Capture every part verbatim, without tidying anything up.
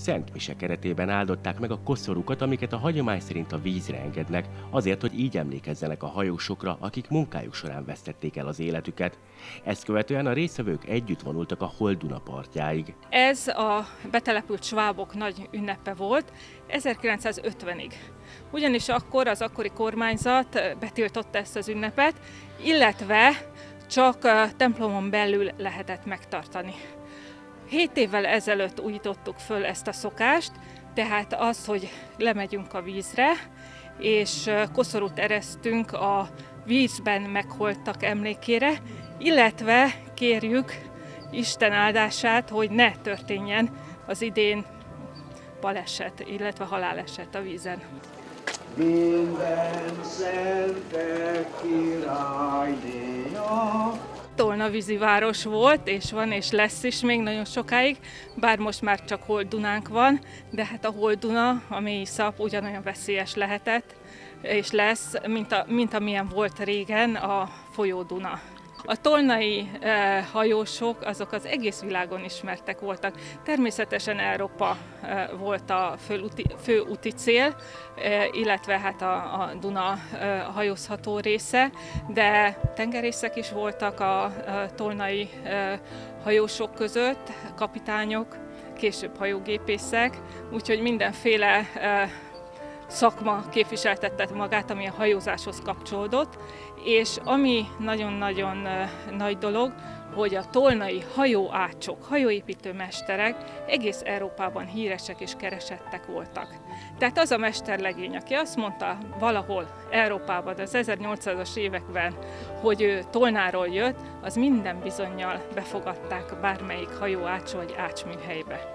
Szent Mise keretében áldották meg a koszorúkat, amiket a hagyomány szerint a vízre engednek, azért, hogy így emlékezzenek a hajósokra, akik munkájuk során vesztették el az életüket. Ezt követően a résztvevők együtt vonultak a Holduna partjáig. Ez a betelepült svábok nagy ünnepe volt ezerkilencszázötvenig. Ugyanis akkor az akkori kormányzat betiltotta ezt az ünnepet, illetve csak templomon belül lehetett megtartani. Hét évvel ezelőtt újítottuk föl ezt a szokást, tehát az, hogy lemegyünk a vízre, és koszorút eresztünk a vízben megholtak emlékére, illetve kérjük Isten áldását, hogy ne történjen az idén baleset, illetve haláleset a vízen. Minden szentek királynéja. Tolna víziváros volt, és van, és lesz is még nagyon sokáig, bár most már csak Holdunánk van, de hát a Holduna, a mély szap ugyanolyan veszélyes lehetett, és lesz, mint, a, mint amilyen volt régen a folyó Duna. A tolnai eh, hajósok azok az egész világon ismertek voltak. Természetesen Európa eh, volt a főúti, főúti cél, eh, illetve hát a, a Duna eh, hajózható része, de tengerészek is voltak a, a tolnai eh, hajósok között, kapitányok, később hajógépészek, úgyhogy mindenféle eh, szakma képviseltette magát, ami a hajózáshoz kapcsolódott, és ami nagyon-nagyon nagy dolog, hogy a tolnai hajóácsok, hajóépítő mesterek egész Európában híresek és keresettek voltak. Tehát az a mesterlegény, aki azt mondta valahol Európában az ezernyolcszázas években, hogy ő Tolnáról jött, az minden bizonnyal befogadták bármelyik hajóács vagy ácsműhelybe.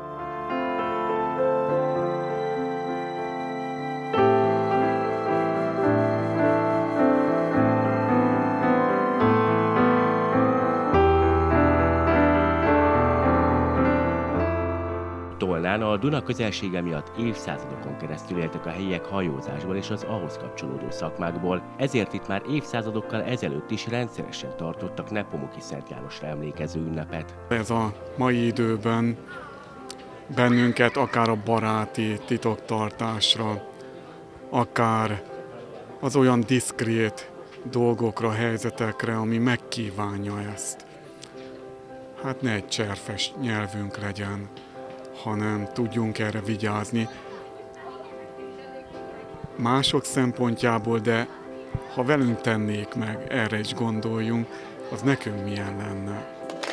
Tolnán a Duna közelsége miatt évszázadokon keresztül éltek a helyiek hajózásból és az ahhoz kapcsolódó szakmákból, ezért itt már évszázadokkal ezelőtt is rendszeresen tartottak Nepomuki Szent Jánosra emlékező ünnepet. Ez a mai időben bennünket akár a baráti titoktartásra, akár az olyan diszkrét dolgokra, helyzetekre, ami megkívánja ezt. Hát ne egy cserfes nyelvünk legyen, hanem tudjunk erre vigyázni mások szempontjából, de ha velünk tennék meg, erre is gondoljunk, az nekünk milyen lenne.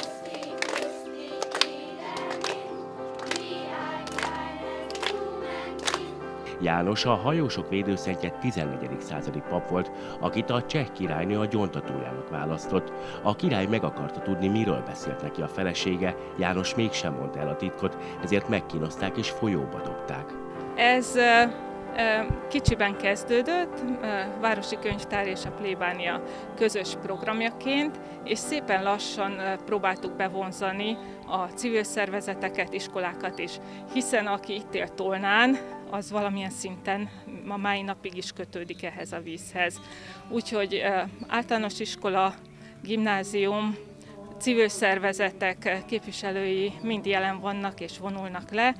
János a hajósok védőszentje tizennegyedik századi pap volt, akit a cseh királynő a gyóntatójának választott. A király meg akarta tudni, miről beszélt neki a felesége, János mégsem mondta el a titkot, ezért megkínozták és folyóba dobták. Ez kicsiben kezdődött, Városi Könyvtár és a plébánia közös programjaként, és szépen lassan próbáltuk bevonzani a civil szervezeteket, iskolákat is, hiszen aki itt él Tolnán, az valamilyen szinten a mai napig is kötődik ehhez a vízhez. Úgyhogy általános iskola, gimnázium, civil szervezetek képviselői mind jelen vannak és vonulnak le.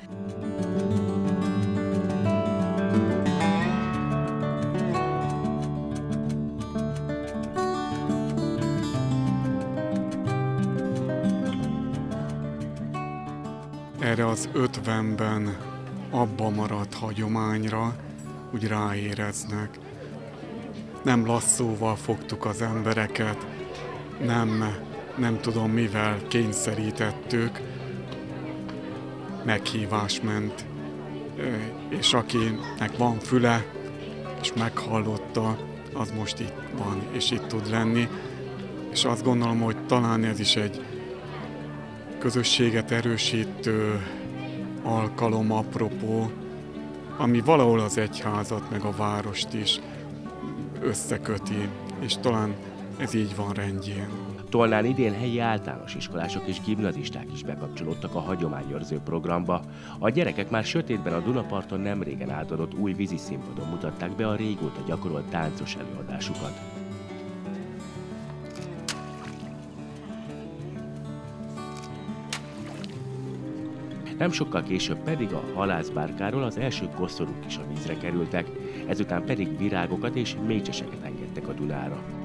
Erre az ötvenben abba maradt hagyományra úgy ráéreznek. Nem lasszóval fogtuk az embereket, nem, nem tudom mivel kényszerítettük, meghívás ment, és akinek van füle, és meghallotta, az most itt van, és itt tud lenni. És azt gondolom, hogy talán ez is egy közösséget erősítő alkalom, apropó, ami valahol az egyházat meg a várost is összeköti, és talán ez így van rendjén. Tolnán idén helyi általános iskolások és gimnazisták is bekapcsolódtak a hagyományőrző programba. A gyerekek már sötétben a Dunaparton nemrégen átadott új vízi színpadon mutatták be a régóta gyakorolt táncos előadásukat. Nem sokkal később pedig a halászbárkáról az első koszorúk is a vízre kerültek, ezután pedig virágokat és mécseseket engedtek a Dunára.